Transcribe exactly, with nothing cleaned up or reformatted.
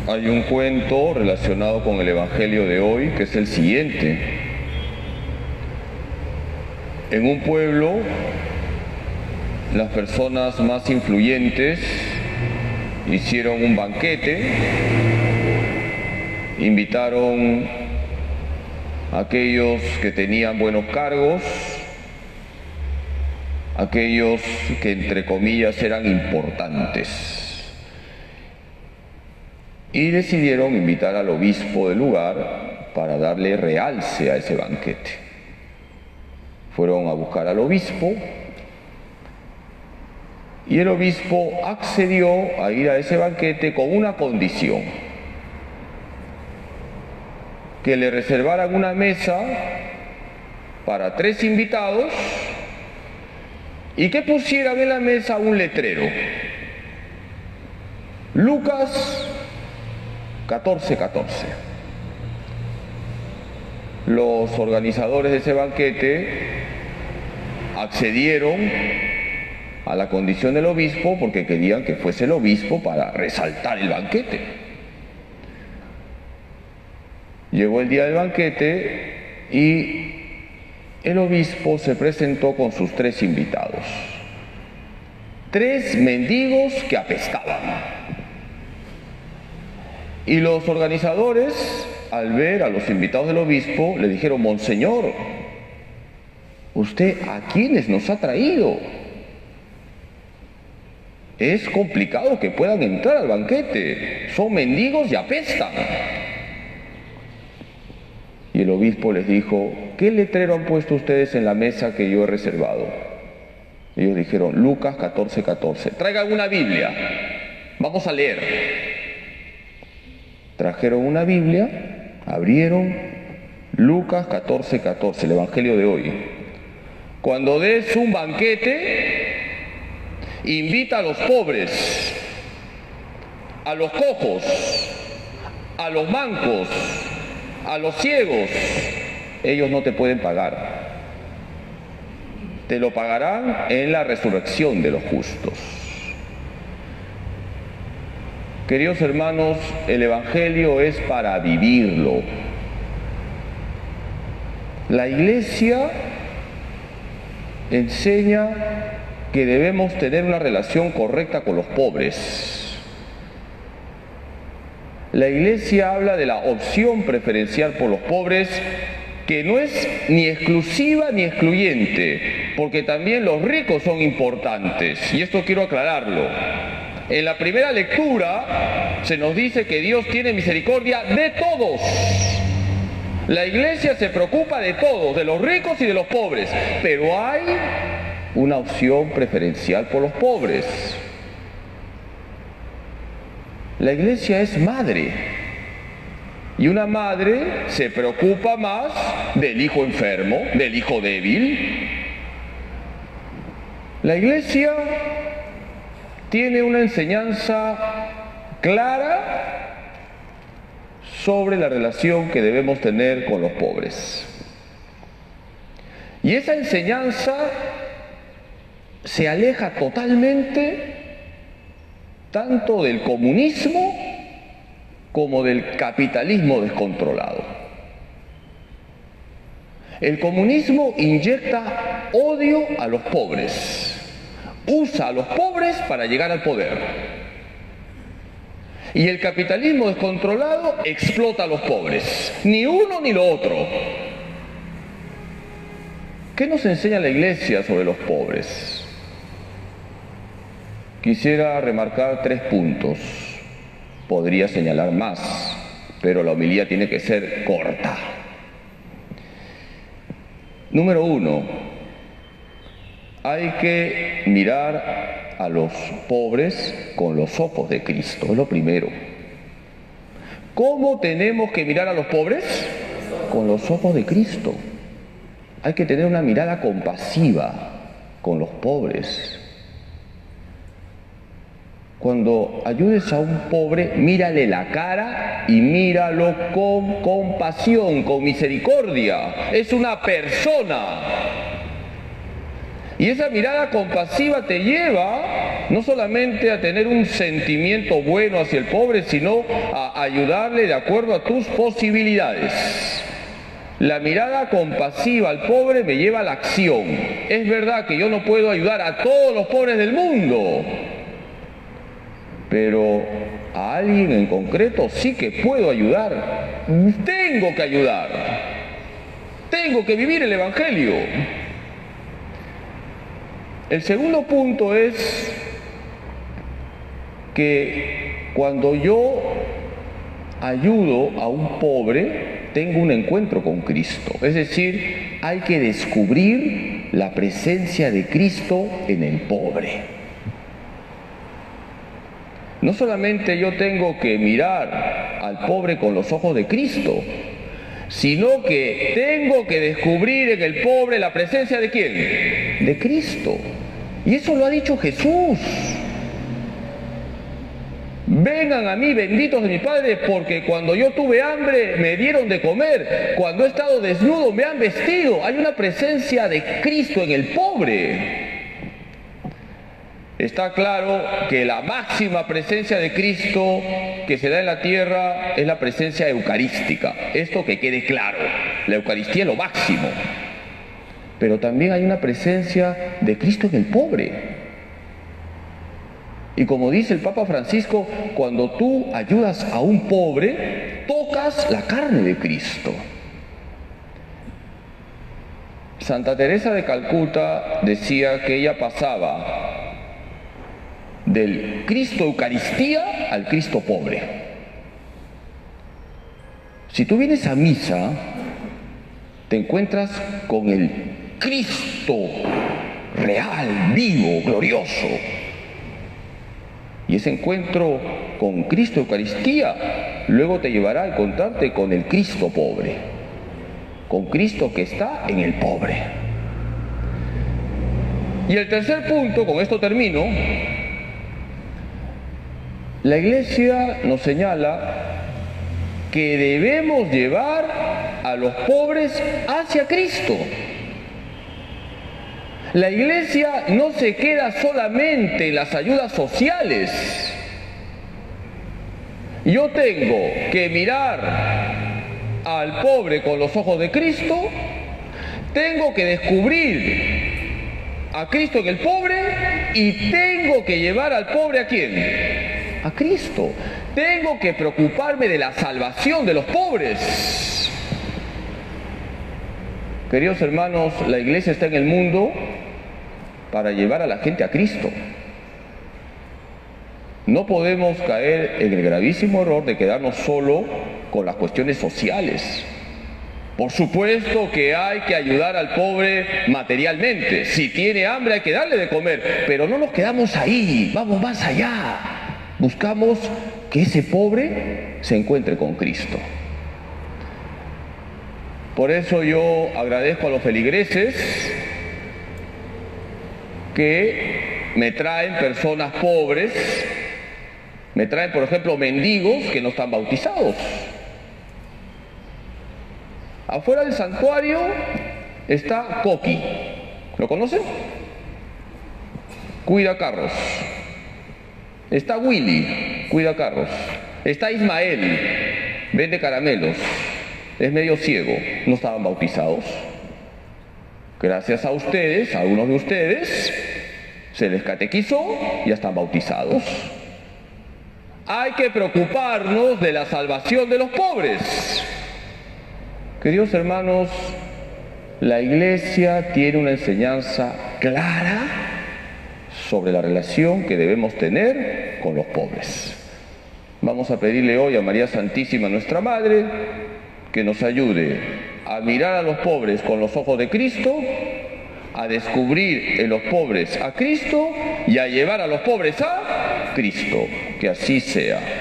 hay un cuento relacionado con el Evangelio de hoy que es el siguiente. En un pueblo, las personas más influyentes hicieron un banquete, invitaron a aquellos que tenían buenos cargos, aquellos que entre comillas eran importantes, y decidieron invitar al obispo del lugar para darle realce a ese banquete. Fueron a buscar al obispo y el obispo accedió a ir a ese banquete con una condición: que le reservaran una mesa para tres invitados y que pusieran en la mesa un letrero: Lucas catorce catorce. Los organizadores de ese banquete accedieron a la condición del obispo porque querían que fuese el obispo para resaltar el banquete. Llegó el día del banquete y el obispo se presentó con sus tres invitados. Tres mendigos que apestaban. Y los organizadores, al ver a los invitados del obispo, le dijeron: Monseñor, ¿usted a quiénes nos ha traído? Es complicado que puedan entrar al banquete. Son mendigos y apestan. Y el obispo les dijo: ¿qué letrero han puesto ustedes en la mesa que yo he reservado? Ellos dijeron: Lucas catorce catorce. Traigan una Biblia, vamos a leer. Trajeron una Biblia, abrieron Lucas catorce catorce, el Evangelio de hoy. Cuando des un banquete, invita a los pobres, a los cojos, a los mancos, a los ciegos. Ellos no te pueden pagar. Te lo pagarán en la resurrección de los justos. Queridos hermanos, el Evangelio es para vivirlo. La Iglesia enseña que debemos tener una relación correcta con los pobres. La Iglesia habla de la opción preferencial por los pobres, que no es ni exclusiva ni excluyente, porque también los ricos son importantes, y esto quiero aclararlo. En la primera lectura se nos dice que Dios tiene misericordia de todos. La Iglesia se preocupa de todos, de los ricos y de los pobres, pero hay una opción preferencial por los pobres. La Iglesia es madre, y una madre se preocupa más del hijo enfermo, del hijo débil. La Iglesia tiene una enseñanza clara sobre la relación que debemos tener con los pobres. Y esa enseñanza se aleja totalmente tanto del comunismo como del capitalismo descontrolado. El comunismo inyecta odio a los pobres. Usa a los pobres para llegar al poder. Y el capitalismo descontrolado explota a los pobres. Ni uno ni lo otro. ¿Qué nos enseña la Iglesia sobre los pobres? Quisiera remarcar tres puntos. Podría señalar más, pero la homilía tiene que ser corta. Número uno. Hay que mirar a los pobres con los ojos de Cristo, es lo primero. ¿Cómo tenemos que mirar a los pobres? Con los ojos de Cristo. Hay que tener una mirada compasiva con los pobres. Cuando ayudes a un pobre, mírale la cara y míralo con compasión, con misericordia. Es una persona. Y esa mirada compasiva te lleva no solamente a tener un sentimiento bueno hacia el pobre, sino a ayudarle de acuerdo a tus posibilidades. La mirada compasiva al pobre me lleva a la acción. Es verdad que yo no puedo ayudar a todos los pobres del mundo, pero a alguien en concreto sí que puedo ayudar. Tengo que ayudar. Tengo que vivir el Evangelio. El segundo punto es que cuando yo ayudo a un pobre, tengo un encuentro con Cristo. Es decir, hay que descubrir la presencia de Cristo en el pobre. No solamente yo tengo que mirar al pobre con los ojos de Cristo, sino que tengo que descubrir en el pobre la presencia ¿de quién? De Cristo. Y eso lo ha dicho Jesús. Vengan a mí, benditos de mi Padre, porque cuando yo tuve hambre me dieron de comer, cuando he estado desnudo me han vestido. Hay una presencia de Cristo en el pobre. Está claro que la máxima presencia de Cristo que se da en la tierra es la presencia eucarística. Esto que quede claro, la Eucaristía es lo máximo. Pero también hay una presencia de Cristo en el pobre. Y como dice el Papa Francisco, cuando tú ayudas a un pobre, tocas la carne de Cristo. Santa Teresa de Calcuta decía que ella pasaba del Cristo Eucaristía al Cristo pobre. Si tú vienes a misa, te encuentras con el Cristo real, vivo, glorioso. Y ese encuentro con Cristo Eucaristía luego te llevará a encontrarte con el Cristo pobre, con Cristo que está en el pobre. Y el tercer punto, con esto termino, la Iglesia nos señala que debemos llevar a los pobres hacia Cristo. La Iglesia no se queda solamente en las ayudas sociales. Yo tengo que mirar al pobre con los ojos de Cristo, tengo que descubrir a Cristo en el pobre y tengo que llevar al pobre ¿a quién? A Cristo. Tengo que preocuparme de la salvación de los pobres. Queridos hermanos, la Iglesia está en el mundo para llevar a la gente a Cristo. No podemos caer en el gravísimo error de quedarnos solo con las cuestiones sociales. Por supuesto que hay que ayudar al pobre materialmente. Si tiene hambre hay que darle de comer, pero no nos quedamos ahí, vamos más allá. Buscamos que ese pobre se encuentre con Cristo. Por eso yo agradezco a los feligreses que me traen personas pobres, me traen por ejemplo mendigos que no están bautizados. Afuera del santuario está Coqui, ¿lo conocen? Cuida carros. Está Willy, cuida carros. Está Ismael, vende caramelos, es medio ciego, no estaban bautizados. Gracias a ustedes, a algunos de ustedes, se les catequizó y ya están bautizados. Hay que preocuparnos de la salvación de los pobres. Queridos hermanos, la Iglesia tiene una enseñanza clara sobre la relación que debemos tener con los pobres. Vamos a pedirle hoy a María Santísima, nuestra Madre, que nos ayude a mirar a los pobres con los ojos de Cristo, a descubrir en los pobres a Cristo y a llevar a los pobres a Cristo. Que así sea.